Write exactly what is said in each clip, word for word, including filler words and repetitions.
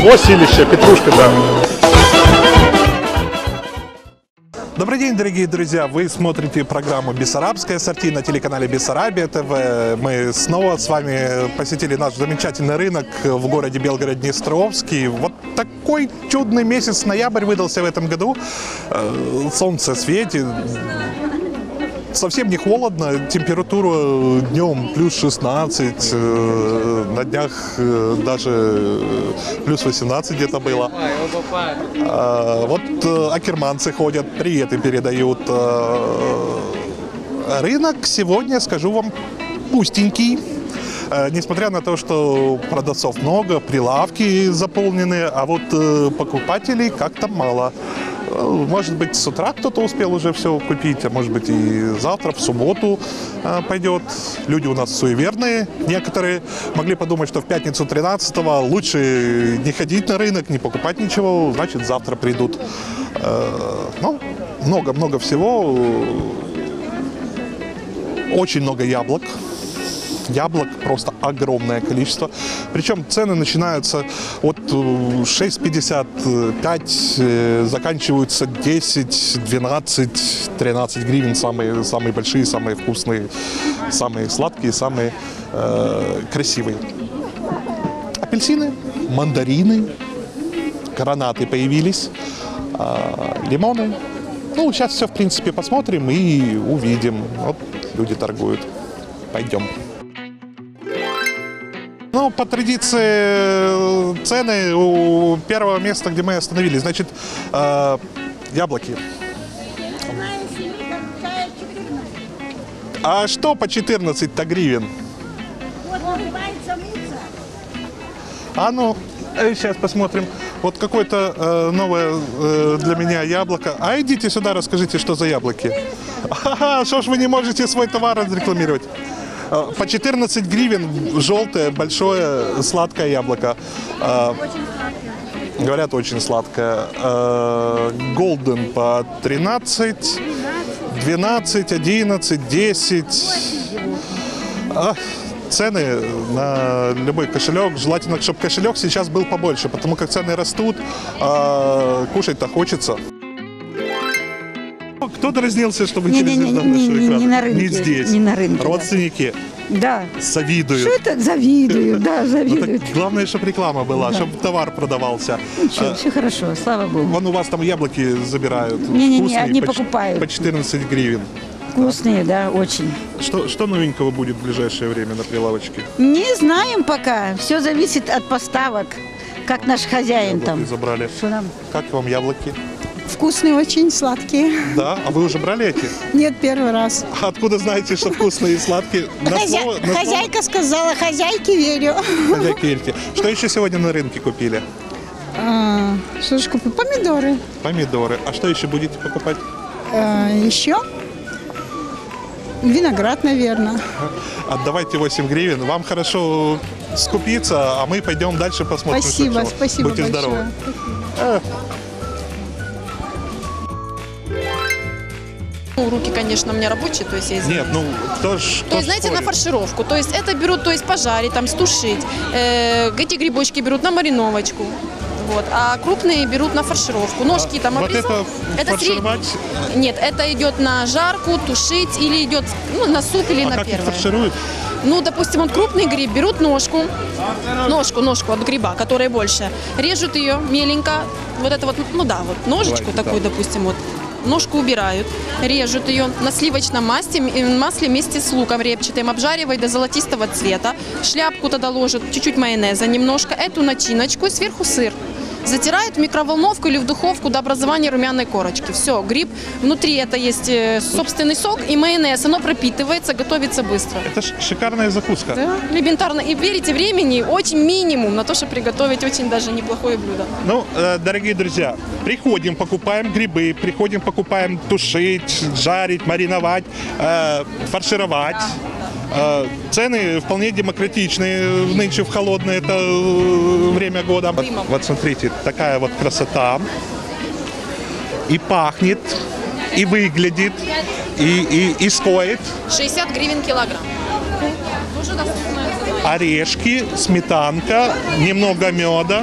О, силище, петрушка, да. Добрый день, дорогие друзья! Вы смотрите программу «Бессарабское ассорти» на телеканале Бессарабия ТВ. Мы снова с вами посетили наш замечательный рынок в городе Белгород-Днестровский. Вот такой чудный месяц ноябрь выдался в этом году. Солнце светит. Совсем не холодно, температура днем плюс шестнадцать, на днях даже плюс восемнадцать где-то было. Вот акерманцы ходят, приветы передают. Рынок сегодня, скажу вам, пустенький. Несмотря на то, что продавцов много, прилавки заполнены, а вот покупателей как-то мало. Может быть, с утра кто-то успел уже все купить, а может быть и завтра, в субботу пойдет. Люди у нас суеверные. Некоторые могли подумать, что в пятницу тринадцатого лучше не ходить на рынок, не покупать ничего, значит, завтра придут. Ну, много-много всего. Очень много яблок. Яблок просто огромное количество. Причем цены начинаются от шесть пятьдесят пять, заканчиваются десять, двенадцать, тринадцать гривен. Самые, самые большие, самые вкусные, самые сладкие, самые э, красивые. Апельсины, мандарины, гранаты появились, э, лимоны. Ну, сейчас все, в принципе, посмотрим и увидим. Вот люди торгуют. Пойдем. Ну, по традиции цены у первого места, где мы остановились, значит, э, яблоки. А что по четырнадцать-то гривен? А ну, сейчас посмотрим. Вот какое-то э, новое э, для меня яблоко. А идите сюда, расскажите, что за яблоки. Ага, что ж вы не можете свой товар разрекламировать? По четырнадцать гривен желтое, большое, сладкое яблоко. Очень сладкое. Говорят, очень сладкое. Голден по тринадцать, двенадцать, одиннадцать, десять. Цены на любой кошелек. Желательно, чтобы кошелек сейчас был побольше, потому как цены растут, а кушать-то хочется. Кто дразнился, чтобы не, через не, не, не, не, не, на рынке, не здесь. Не на рынке. Родственники да. завидуют. Что это завидую, да, завидуют. Ну, главное, чтобы реклама была, да. Чтобы товар продавался. Ничего, а, все хорошо, слава богу. Вон у вас там яблоки забирают. Не-не-не, они по, покупают. По четырнадцать гривен. Вкусные, да, очень. Что, что новенького будет в ближайшее время на прилавочке? Не знаем пока. Все зависит от поставок. Как наш хозяин яблоки там. Забрали. Что нам? Как вам яблоки? Вкусные, очень сладкие. Да? А вы уже брали эти? Нет, первый раз. А откуда знаете, что вкусные и сладкие? На Хозя... слово, на Хозяйка слово... сказала, хозяйке верю. Хозяйке верите. Что еще сегодня на рынке купили? А, что же купил? Помидоры. Помидоры. А что еще будете покупать? А, еще? Виноград, наверное. Отдавайте восемь гривен. Вам хорошо скупиться, а мы пойдем дальше посмотрим. Спасибо, спасибо Будьте большое. здоровы. А. Ну, руки, конечно, у меня рабочие, то есть я извиняюсь. Нет, ну, кто ж, То есть, знаете, спорит? На фаршировку. То есть это берут, то есть пожарить, там, стушить. Э, эти грибочки берут на мариновочку. Вот. А крупные берут на фаршировку. Ножки там вот обрезают. это, это фаршировать? Сред... Нет, это идет на жарку, тушить или идет ну, на суп или а на как первое. Их фаршируют? Ну, допустим, вот крупный гриб, берут ножку, ножку, ножку от гриба, которая больше, режут ее меленько, вот это вот, ну да, вот ножичку Давайте, такую, да. допустим, вот. Ножку убирают, режут ее на сливочном масле, масле вместе с луком репчатым, обжаривают до золотистого цвета. Шляпку тогда ложат, чуть-чуть майонеза немножко, эту начиночку и сверху сыр. Затирают в микроволновку или в духовку до образования румяной корочки. Все, гриб, внутри это есть собственный сок и майонез, оно пропитывается, готовится быстро. Это шикарная закуска. Да, элементарно. И верите, времени очень минимум на то, чтобы приготовить очень даже неплохое блюдо. Ну, дорогие друзья, приходим, покупаем грибы, приходим, покупаем тушить, жарить, мариновать, фаршировать. Цены вполне демократичные нынче в холодное это время года. Вот, вот смотрите, такая вот красота. И пахнет, и выглядит, и, и, и стоит. шестьдесят гривен килограмм. Тоже доступная цена. Орешки, сметанка, немного меда.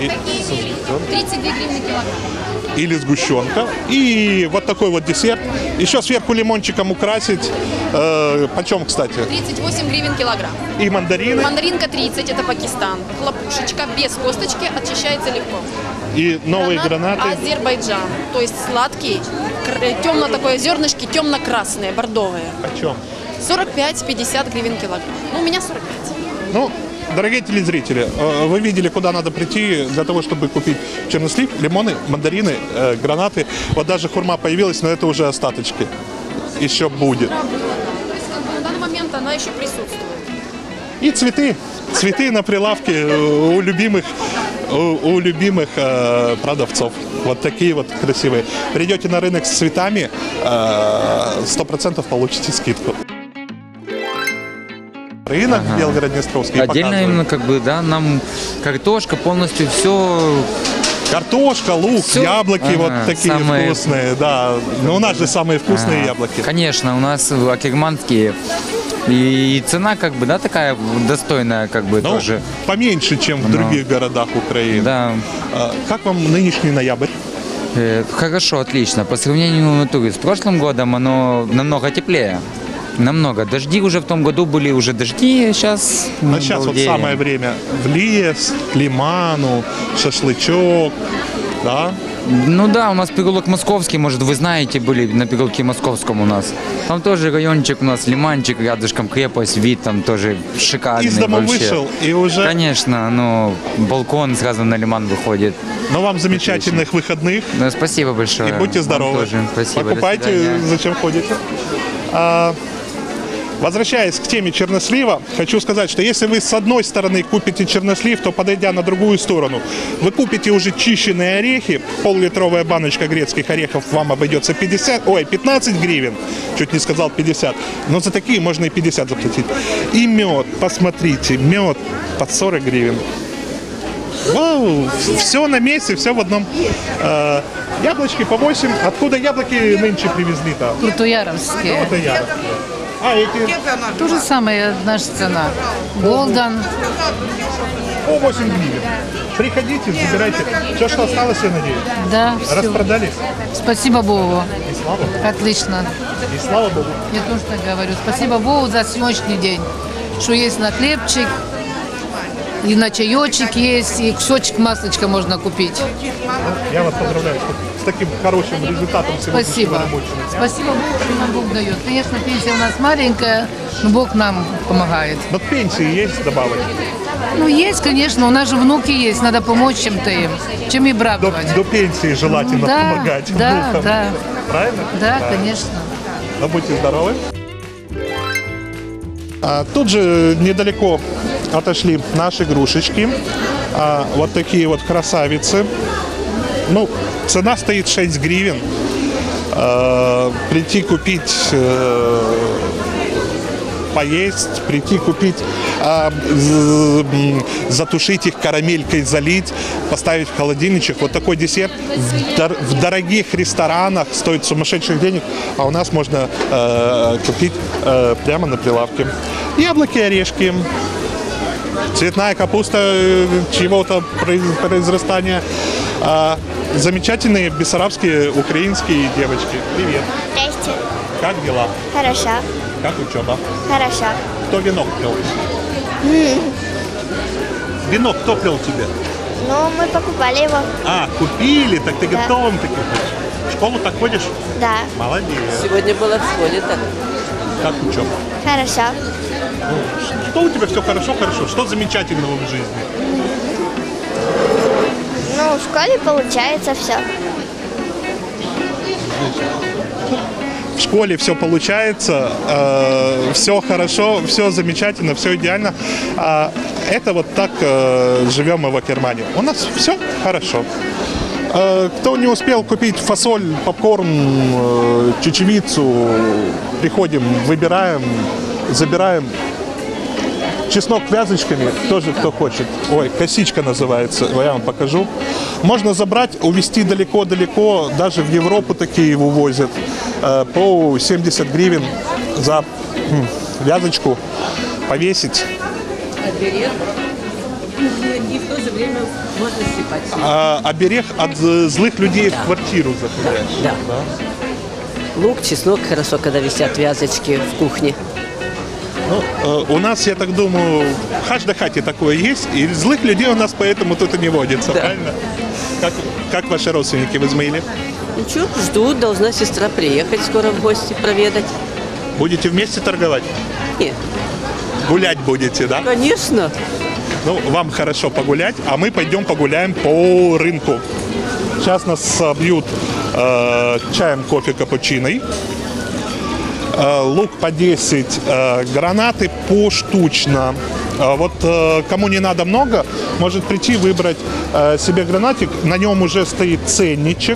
И- тридцать две гривны килограмм. или сгущенка. И вот такой вот десерт. Еще сверху лимончиком украсить. Э, почем, кстати? тридцать восемь гривен килограмм. И мандарины, Мандаринка тридцать, это Пакистан. Хлопушечка без косточки, очищается легко. и новые Гранат гранаты. Азербайджан, то есть сладкий, темно такое зернышки, темно-красные, бордовые. Почем? сорок пять - пятьдесят гривен килограмм. Ну, у меня сорок пять. Ну, дорогие телезрители, э, вы видели, куда надо прийти для того, чтобы купить чернослив, лимоны, мандарины, э, гранаты. Вот даже хурма появилась, но это уже остаточки. Еще будет. То есть, как бы, на данный момент она еще присутствует. И цветы. Цветы на прилавке э, у любимых, у, у любимых э, продавцов. Вот такие вот красивые. Придете на рынок с цветами, э, сто процентов получите скидку. Рынок Ага. Белгород-Днестровский Отдельно показывает. именно как бы, да, нам картошка полностью все. Картошка, лук, Всё. яблоки Ага, вот такие самые- вкусные, да. Ну, у нас же самые вкусные яблоки. Конечно, у нас акерманские. И цена как бы, да, такая достойная, как бы Ну, тоже. поменьше, чем в Ну. других городах Украины. Да. А, Как вам нынешний ноябрь? Э, Хорошо, отлично. По сравнению натуры с прошлым годом оно намного теплее. Намного. Дожди уже в том году были уже дожди, сейчас. А сейчас вот самое время в лес, к лиману, шашлычок, да? Ну да, у нас переулок Московский, может, вы знаете, были на переулке Московском у нас. Там тоже райончик у нас, лиманчик, рядышком крепость, вид там тоже шикарный Из дома вообще. вышел и уже... Конечно, ну, балкон сразу на лиман выходит. Но вам замечательных выходных. Ну, спасибо большое. И будьте Вам здоровы. тоже. Спасибо. до Покупайте, свидания. зачем ходите. А, Возвращаясь к теме чернослива, хочу сказать, что если вы с одной стороны купите чернослив, то подойдя на другую сторону, вы купите уже чищенные орехи. Пол-литровая баночка грецких орехов вам обойдется пятьдесят, ой, пятнадцать гривен. Чуть не сказал пятьдесят. Но за такие можно и пятьдесят заплатить. И мед, посмотрите, мед под сорок гривен. Вау, все на месте, все в одном. Э, яблочки по восемь. Откуда яблоки нынче привезли-то? Крутояровские. Вот и я. А эти То же самое наша цена. Голден. по восемь гривен. Приходите, забирайте. Все, что осталось, я надеюсь. Да, все. Распродались. Спасибо Богу. И слава Богу. Отлично. И слава Богу. Я тоже так говорю. Спасибо Богу за сегодняшний день. Что есть на хлебчик, и на чаечек есть, и кусочек маслочка можно купить. Я вас поздравляю с таким хорошим результатом сегодняшнего Спасибо. рабочего дня. Спасибо Богу, что нам Бог дает. Конечно, пенсия у нас маленькая, но Бог нам помогает. Вот пенсии есть добавок? Ну, есть, конечно, у нас же внуки есть, надо помочь чем-то им, чем и До, бравировать. до пенсии желательно Да, помогать да, внукам. да. Правильно? Да, конечно. Ну, будьте здоровы. А, тут же недалеко отошли наши игрушечки. А, вот такие вот красавицы. Ну, цена стоит шесть гривен. А, прийти купить, э, поесть, прийти купить, а, з- м, затушить их карамелькой, залить, поставить в холодильничек. Вот такой десерт в, дор- в дорогих ресторанах стоит сумасшедших денег, а у нас можно э, купить э, прямо на прилавке. Яблоки, орешки, цветная капуста э, чьего-то произ- произрастания. А, замечательные бессарабские украинские девочки. Привет. Здрасте. Как дела? Хорошо. Как учеба? Хорошо. Кто венок плел? Венок кто плел тебе? Ну, мы покупали его. А, купили, так ты Да. готовым таким ходишь. В школу так ходишь? Да. Молодец. Сегодня была в школе так. Как учеба? Хорошо. Что у тебя все хорошо, хорошо? Что замечательного в жизни? Ну, в школе получается все. В школе все получается, все хорошо, все замечательно, все идеально. А это вот так э, живем мы в Акермане. У нас все хорошо. Э, кто не успел купить фасоль, попкорн, э, чечевицу, приходим, выбираем, забираем. Чеснок вязочками, тоже кто хочет. Ой, косичка называется, я вам покажу. Можно забрать, увезти далеко-далеко, даже в Европу такие вывозят. Э, по семьдесят гривен за м, вязочку повесить. в то же время можно щипать. А, оберег от э, злых людей в квартиру заходят. Да. Лук, чеснок хорошо, когда висят вязочки в кухне. Ну, э, у нас, я так думаю, в каждой хате такое есть, и злых людей у нас поэтому тут и не водится, Да. правильно? Как, как ваши родственники в Измаиле? Ничего, жду, должна сестра приехать скоро в гости проведать. Будете вместе торговать? Нет, Гулять будете, да? конечно. Ну, вам хорошо погулять, а мы пойдем погуляем по рынку. Сейчас нас собьют э, чаем, кофе, капучиной. Э, лук по десять, э, гранаты поштучно. Э, вот э, кому не надо много, может прийти выбрать э, себе гранатик. На нем уже стоит ценничек.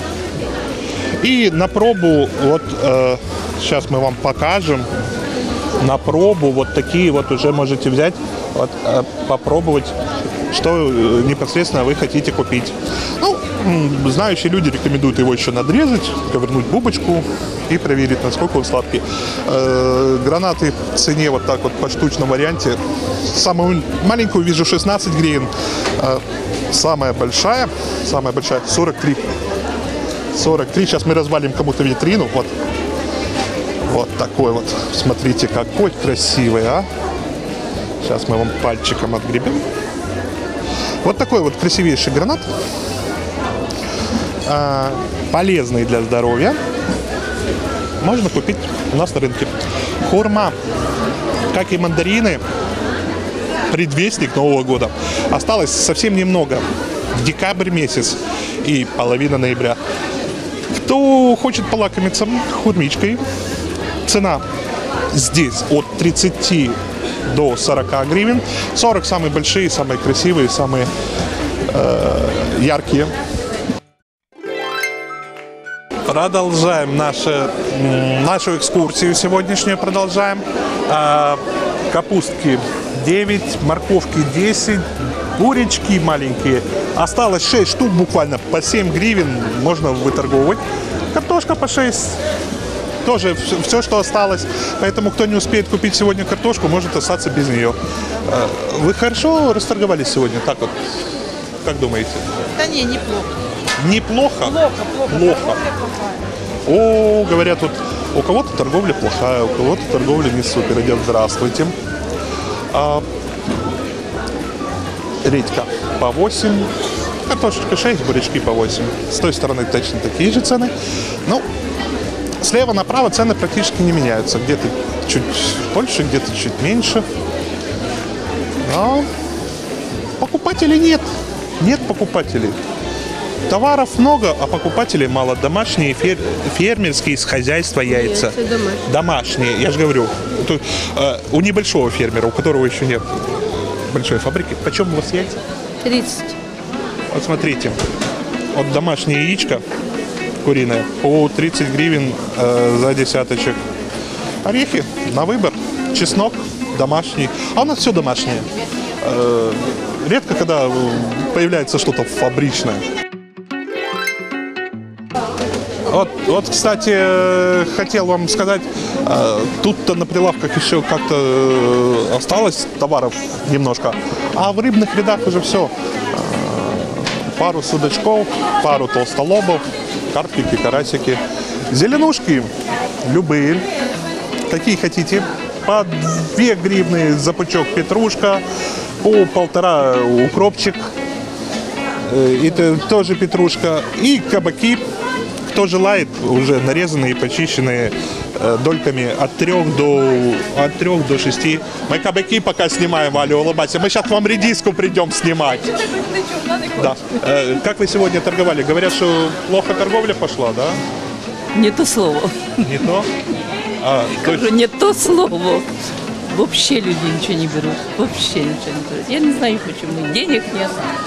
И на пробу, вот э, сейчас мы вам покажем. На пробу вот такие вот уже можете взять, вот, э, попробовать, что э, непосредственно вы хотите купить. Ну, м, знающие люди рекомендуют его еще надрезать, ковернуть бубочку и проверить, насколько он сладкий. Э, гранаты в цене вот так вот по штучном варианте. Самую маленькую вижу шестнадцать гривен. Э, самая большая, самая большая сорок три. сорок три. Сейчас мы развалим кому-то витрину. Вот. Вот такой вот. Смотрите, какой красивый, а. Сейчас мы вам пальчиком отгребем. Вот такой вот красивейший гранат. А, полезный для здоровья. Можно купить у нас на рынке. Хурма, как и мандарины, предвестник Нового года. Осталось совсем немного. Декабрь месяц и половина ноября. Кто хочет полакомиться хурмичкой, цена здесь от тридцати до сорока гривен. сорок самые большие, самые красивые, самые э, яркие. Продолжаем наши, нашу экскурсию сегодняшнюю. Продолжаем. А, капустки девять, морковки десять, бурячки маленькие. Осталось шесть штук буквально, по семь гривен можно выторговывать. Картошка по шесть. Тоже все, все, что осталось. Поэтому, кто не успеет купить сегодня картошку, может остаться без нее. Вы хорошо расторговались сегодня? Так вот, как думаете? Да не, неплохо. Неплохо? Плохо, плохо. Плохо. О, говорят, вот у кого-то торговля плохая, у кого-то торговля не супер идет. Здравствуйте. А, редька по восемь, картошечка шесть, бурячки по восемь. С той стороны точно такие же цены. Ну, слева направо цены практически не меняются. Где-то чуть больше, где-то чуть меньше. Но покупателей нет. Нет покупателей. Товаров много, а покупателей мало. Домашние, фер... фермерские, с хозяйства яйца. Яйца домашние. Домашние, я же говорю. Тут, э, у небольшого фермера, у которого еще нет большой фабрики. Почем у вас яйца? тридцать. Вот смотрите. Вот домашнее яичко куриное по тридцать гривен э, за десяточек. Орехи на выбор. Чеснок домашний. А у нас все домашнее. Э, редко, когда появляется что-то фабричное. Вот, вот, кстати, хотел вам сказать, тут-то на прилавках еще как-то осталось товаров немножко, а в рыбных рядах уже все. Пару судачков, пару толстолобов, карпики, карасики. Зеленушки любые, какие хотите. По две гривны за пучок петрушка, по полтора укропчик, это тоже петрушка. И кабаки. Кто желает, уже нарезанные, почищенные э, дольками от трех до от трех до шести. Мы кабаки пока снимаем, Валя, улыбайся. Мы сейчас к вам редиску придем снимать. Да. Э, как вы сегодня торговали? Говорят, что плохо торговля пошла, да? Не то слово. Не то? А, то есть... Не то слово. Вообще люди ничего не берут. Вообще ничего не берут. Я не знаю почему. Денег нет.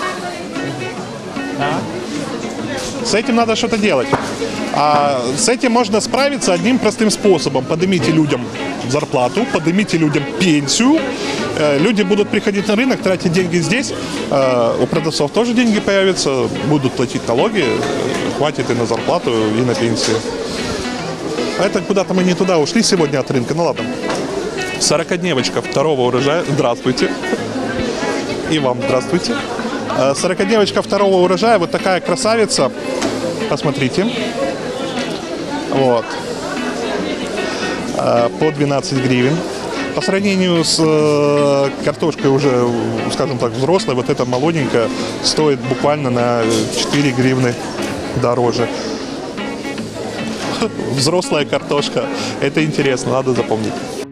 Да. С этим надо что-то делать. А с этим можно справиться одним простым способом. Поднимите людям зарплату, поднимите людям пенсию. Люди будут приходить на рынок, тратить деньги здесь. У продавцов тоже деньги появятся, будут платить налоги. Хватит и на зарплату, и на пенсию. А это куда-то мы не туда ушли сегодня от рынка. Ну ладно. сорокадневочка второго урожая. Здравствуйте. И вам здравствуйте. Сорокодневочка второго урожая. Вот такая красавица. Посмотрите. Вот. По двенадцать гривен. По сравнению с картошкой уже, скажем так, взрослой, вот эта молоденькая стоит буквально на четыре гривны дороже. Взрослая картошка. Это интересно, надо запомнить.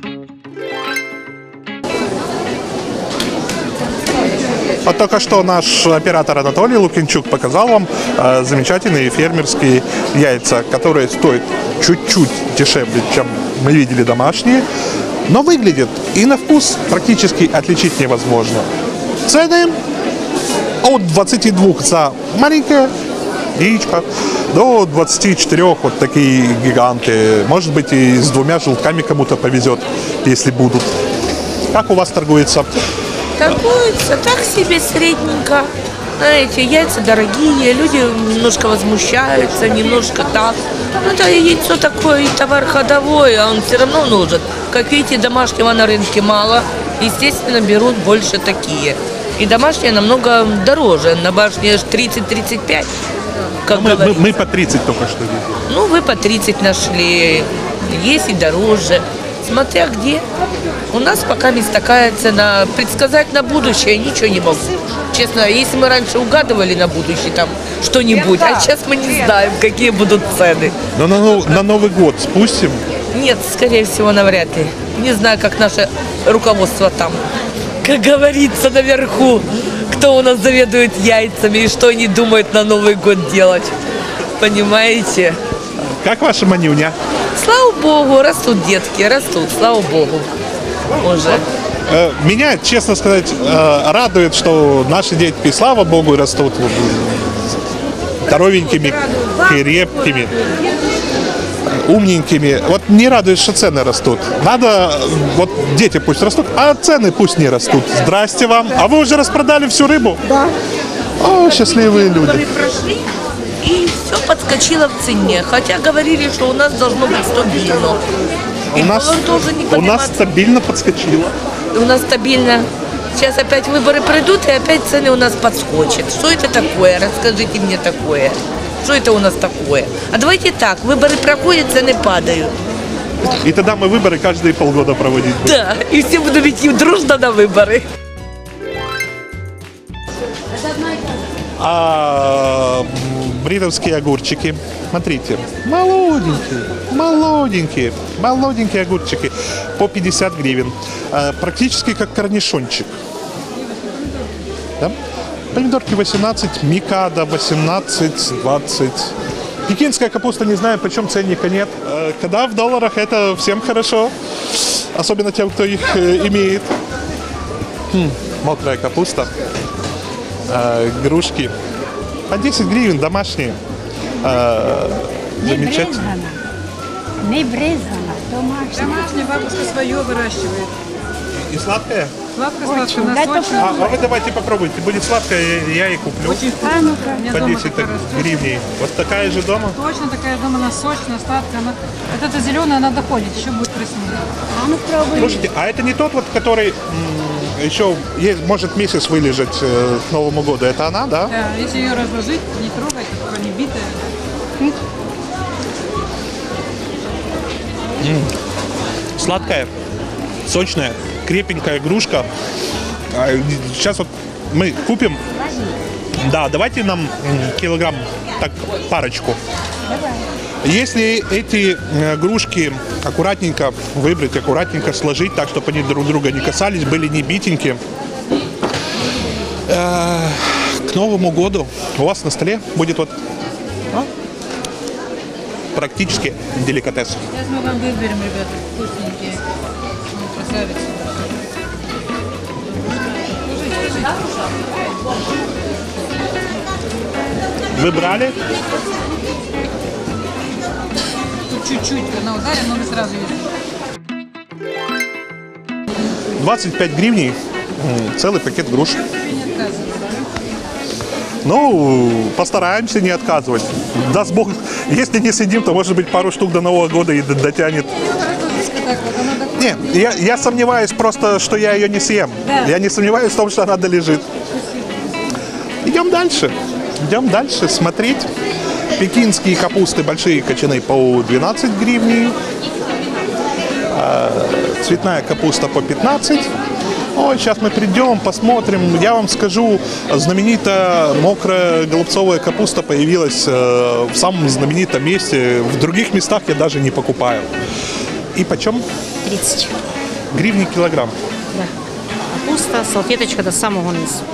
Вот только что наш оператор Анатолий Лукинчук показал вам э, замечательные фермерские яйца, которые стоят чуть-чуть дешевле, чем мы видели домашние, но выглядят и на вкус практически отличить невозможно. Цены от двадцати двух за маленькое яичко до двадцати четырёх вот такие гиганты. Может быть, и с двумя желтками кому-то повезет, если будут. Как у вас торгуется? Торгуется так себе средненько. Знаете, яйца дорогие, люди немножко возмущаются, немножко так. Ну, это яйцо такое, товар ходовой, а он все равно нужен. Как видите, домашнего на рынке мало. Естественно, берут больше такие. И домашние намного дороже. На башне тридцать-тридцать пять. Как мы, мы, мы по тридцать только что видели. Ну, вы по тридцать нашли. Есть и дороже. Смотря где. У нас пока есть такая цена. Предсказать на будущее ничего не могу. Честно, если мы раньше угадывали на будущее там что-нибудь, а сейчас мы не знаем, какие будут цены. Но на, на Новый год спустим? Нет, скорее всего, навряд ли. Не знаю, как наше руководство там. Как говорится наверху, кто у нас заведует яйцами и что они думают на Новый год делать. Понимаете? Как ваша манюня? Слава богу, растут детки, растут, слава богу. Уже. Меня, честно сказать, радует, что наши детки, слава богу, растут здоровенькими, крепкими, умненькими. Вот не радует, что цены растут. Надо, вот дети пусть растут, а цены пусть не растут. Здрасте вам. А вы уже распродали всю рыбу? Да. О, счастливые люди. И все подскочило в цене. Хотя говорили, что у нас должно быть стабильно. У нас, тоже не у нас стабильно подскочило. У нас стабильно. Сейчас опять выборы пройдут, и опять цены у нас подскочат. Что это такое? Расскажите мне такое. Что это у нас такое? А давайте так, выборы проходят, цены падают. И тогда мы выборы каждые полгода проводить будем. Да, и все будут идти дружно на выборы. А бритовские огурчики, смотрите, молоденькие, молоденькие, молоденькие огурчики по пятьдесят гривен, а, практически как корнишончик. Да? Помидорки восемнадцать, микада восемнадцать, двадцать. Пекинская капуста, не знаю, почем ценника нет. А, когда в долларах, это всем хорошо, особенно тем, кто их э, имеет. Хм, мокрая капуста. А, грушки по десять гривен, домашние. А, замечательно. Не брезана, домашняя. Домашняя бабушка свое выращивает. И сладкая? Сладко-сладко, насочно. А, а вы давайте попробуйте. Будет сладкая, я и куплю. Очень вкусно. А, ну-ка. По десять гривней. Вот такая же дома? Точно такая дома, она сочная, сладкая. Она... Вот эта зеленая, она доходит, еще будет вкуснее. А ну пробуй. Слушайте, а это не тот вот, который м- еще есть, может месяц вылежать э, к Новому году? Это она, да? Да, если ее разложить, не трогать, то не битая. М. М. Сладкая, сочная, крепенькая игрушка. Сейчас вот мы купим. Да, давайте нам килограмм, так, парочку. Если эти игрушки аккуратненько выбрать, аккуратненько сложить, так, чтобы они друг друга не касались, были не битенькие, э, к Новому году у вас на столе будет вот а, практически деликатес. Сейчас мы вам выберем, ребята, вкусненькие. Красавицы. Выбрали? Тут чуть-чуть она ударит, но мы сразу видим. двадцать пять гривней, целый пакет груш. Ну, постараемся не отказывать. Даст Бог, если не съедим, то, может быть, пару штук до Нового года и дотянет. Не, я, я сомневаюсь просто, что я ее не съем. Да. Я не сомневаюсь в том, что она долежит. Идем дальше. Идем дальше смотреть. Пекинские капусты большие кочаны по двенадцать гривней. Цветная капуста по пятнадцать. Ой, сейчас мы придем, посмотрим. Я вам скажу, знаменитая мокрая голубцовая капуста появилась э, в самом знаменитом месте. В других местах я даже не покупаю. И почем? тридцать. Гривни килограмм. Да. Капуста, салфеточка до самого низу.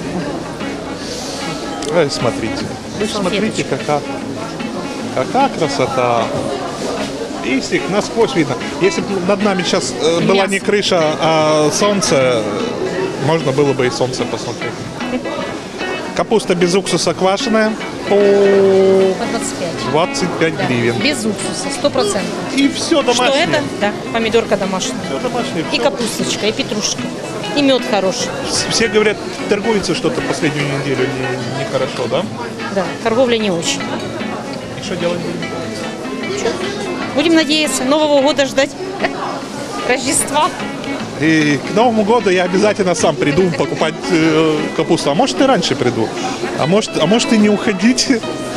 Ой, смотрите. Вы же смотрите, какая, какая красота. Если насквозь видно. Если бы над нами сейчас э, была не крыша, а солнце, можно было бы и солнце посмотреть. Капуста без уксуса квашеная по двадцать пять. двадцать пять гривен. Без уксуса, сто процентов. И все домашнее. Что это? Да, помидорка домашняя. Все домашнее. И капусточка, и петрушка. И мед хороший. Все говорят, торгуется что-то последнюю неделю не- нехорошо, да? Да, торговля не очень. И что делать будем? Будем надеяться, Нового года ждать. Рождества. И к Новому году я обязательно сам приду покупать э, капусту. А может и раньше приду. А может, а может и не уходите.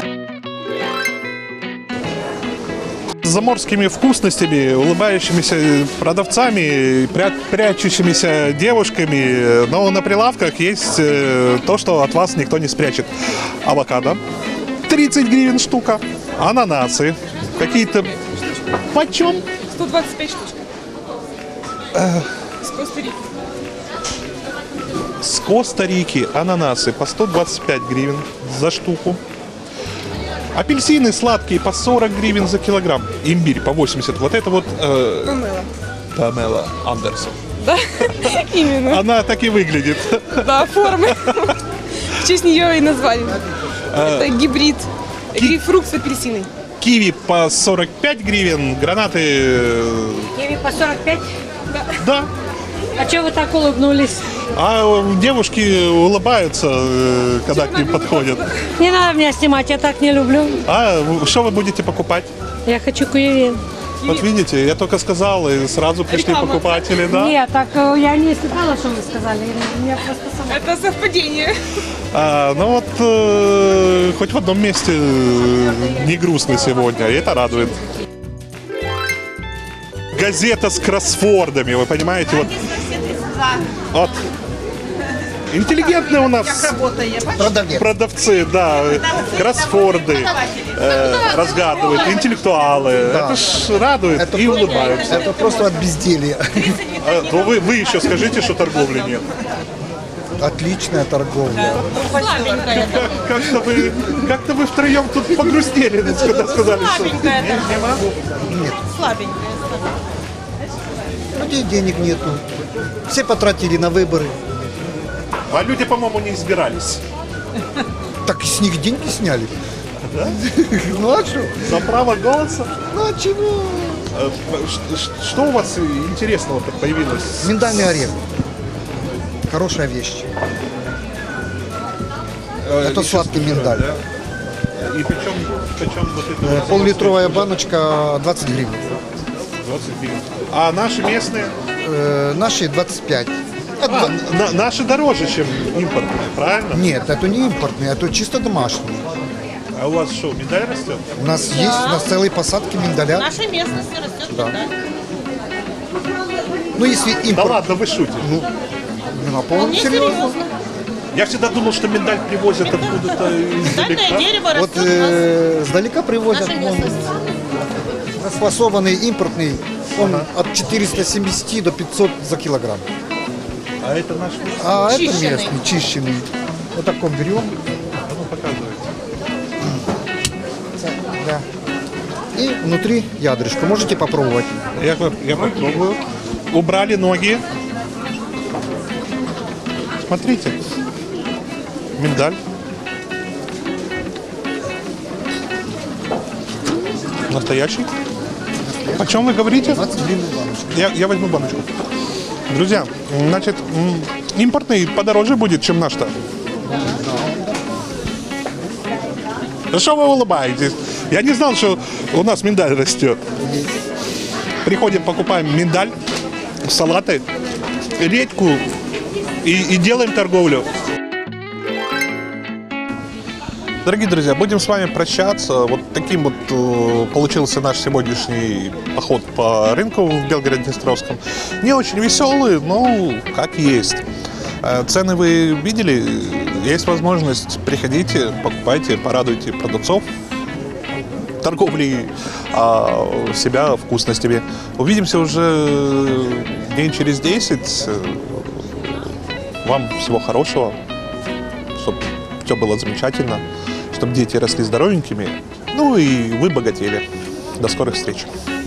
С заморскими вкусностями, улыбающимися продавцами, пря- прячущимися девушками. Но на прилавках есть э, то, что от вас никто не спрячет. Авокадо. тридцать гривен штука. Ананасы. Какие-то... Почем? сто двадцать пять штучек. Э, С Коста-Рики. С Коста-Рики ананасы по сто двадцать пять гривен за штуку. Апельсины сладкие по сорок гривен за килограмм. Имбирь по восемьдесят. Вот это вот... Э, Памела. Памела Андерсон. Да, именно. Она так и выглядит. Да, формы. В честь нее и назвали. Это гибрид. Грейпфрут с апельсиной. Киви по сорок пять гривен. Гранаты... э, Киви по сорок пять? Да. А что вы так улыбнулись? А девушки улыбаются, э, когда к ним подходят. Не надо меня снимать, я так не люблю. А что вы будете покупать? Я хочу киви. Вот видите, я только сказал, и сразу пришли Реклама. покупатели, да? Нет, так э, я не слыхала, что вы сказали. Мне просто сама... Это совпадение. А, ну вот, э, хоть в одном месте э, не грустно сегодня, и это радует. Газета с кроссвордами, вы понимаете, вот, вот. Интеллигентные у нас продавцы, да, кроссворды э, разгадывают, интеллектуалы. Да. Это ж радует Это и просто- улыбаются. Это просто от безделья. А, то вы, вы еще скажите, что торговли нет. Отличная торговля. Как- Как-то вы, как-то вы втроем тут погрустнели, когда сказали, что... Слабенькая Не- нема? Нет. Слабенькая. Людей денег нету. Все потратили на выборы. А люди, по-моему, не избирались. Так и с них деньги сняли. Да? Ну а что? За право голоса? Ну а чего? Э, ш- ш- Что у вас интересного появилось? Миндальный орех. Хорошая вещь. Э, Это еще сладкий свежее, миндаль. да? И причем, причем вот это Э, вот Пол-литровая баночка двадцать гривен. двадцать гривен. А наши местные? Э, Наши двадцать пять. А, на- наши дороже, чем импортные, правильно? Нет, это не импортные, это чисто домашние. А у вас что, миндаль растет? У нас есть, у нас целые посадки миндаля. В нашей местности растет Да. миндаль. Ну если импорт... Да ладно, вы шутите. Ну, на полном Вполне серьезно. серьезно. Я всегда думал, что миндаль привозят откуда-то Миндальное издалека. дерево Вот растет у нас. э, сдалека привозят в нашей вон, местности. расфасованный импортный, он от четырёхсот семидесяти до пятисот за килограмм. А это наш местный? А это Чищенный. местный, чищенный. Вот таком берем. А ну показывайте. Да. И внутри ядрышко. Можете попробовать. Я, по- я попробую. Убрали ноги. Смотрите. Миндаль. Настоящий. О чем вы говорите? двадцать гривен баночка. Я, я возьму баночку. Друзья, значит, м, импортный подороже будет, чем наш-то. Да что вы улыбаетесь? Я не знал, что у нас миндаль растет. Приходим, покупаем миндаль. салаты, редьку и, и делаем торговлю. Дорогие друзья, будем с вами прощаться. Вот таким вот э, получился наш сегодняшний поход по рынку в Белгороде-Днестровском. Не очень веселый, но как есть. Э, цены вы видели? Есть возможность, приходите, покупайте, порадуйте продавцов торговли, а себя вкусностями. Увидимся уже день через десять. Вам всего хорошего, чтобы все было замечательно, чтобы дети росли здоровенькими, ну и вы богатели. До скорых встреч!